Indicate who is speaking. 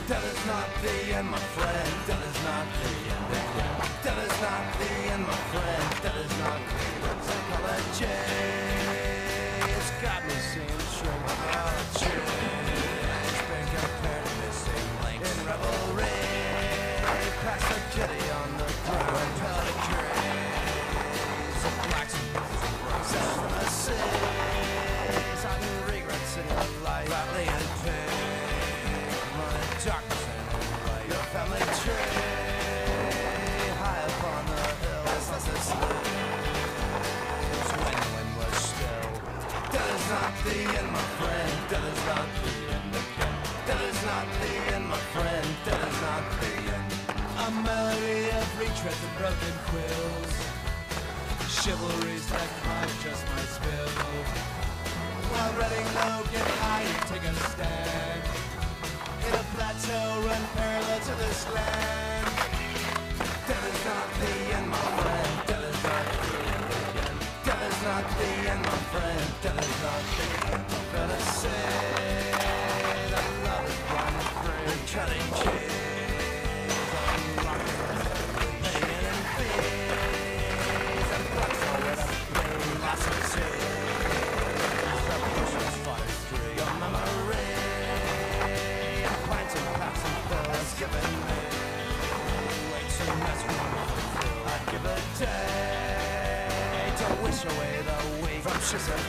Speaker 1: That is not the end, my friend. That is not the end again. That is not the end, my friend. That is not the end. Psychology. It's got me seeing shrink. It's been compared to missing links in revelry. Pass the kitty on the ground. Peligrades of blacks and bros. Set from the seas. I can regrets in your life. Gladly and pain. Running darkness and light. Your family tree. High up on the hill. As it sleeps. When the wind was still. That is not the end, my friend. That is not the end again. That is not the end, my friend. That is not the end. A melody of retreads and broken quills. Chivalry's that climb just might spill. While reading low, get high and take a stand. In a plateau run parallel to this land. That is not the end, my friend. That is not the end again. That is not the end, my friend. That is not the end. I'm gonna say that love is blind and free. Cutting cheese, unlocking pain and fees. And blocks all red up, lots of tears. The potions fire through your memory. And pints and pats and pills given me. Way too much for me. I'd give a day to wish away the week from scissor